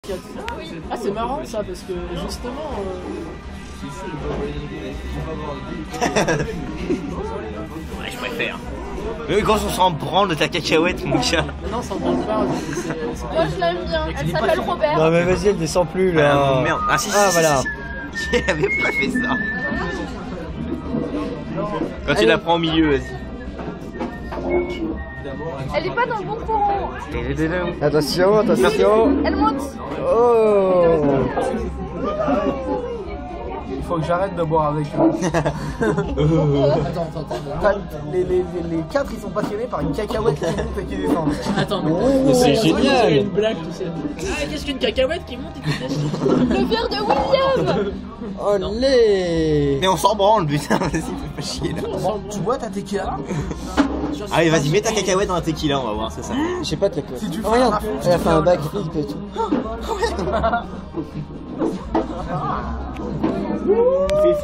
Ah, c'est marrant ça, parce que justement. Ouais, je préfère. Mais quand on s'en branle de ta cacahuète, mon gars. Non, ça en parle pas. Moi je l'aime bien, elle s'appelle Robert. Non mais vas-y, elle descend plus là. Ah, merde. Ah si, Ah, voilà. si. Elle avait pas fait ça. Quand tu la prends au milieu, vas-y. Elle est pas dans le bon courant. Attention, attention. Elle monte. Oh. Il faut que j'arrête de boire avec eux. Attends. Les quatre, ils sont passionnés par une cacahuète qui monte et qui descend. Attends, mais c'est génial. C'est une blague, tu sais. Ah, qu'est-ce qu'une cacahuète qui monte et qui descend? Le verre de William. Olé. Mais on s'en branle, putain, vas-y, fais pas chier là. Tu bois ta tequila? Allez, vas-y, mets ta cacahuète dans la tequila, on va voir, c'est ça. Je sais pas de quoi. Si tu Oh, regarde, fais un elle a fait un backflip et tout.